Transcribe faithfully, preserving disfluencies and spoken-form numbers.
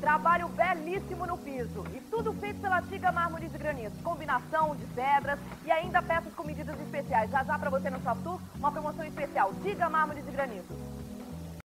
Trabalho belíssimo no piso e tudo feito pela Tiga Mármores e Granitos. Combinação de pedras e ainda peças com medidas especiais. Já já para você no Shop Tour, uma promoção especial. Tiga Mármores e Granitos.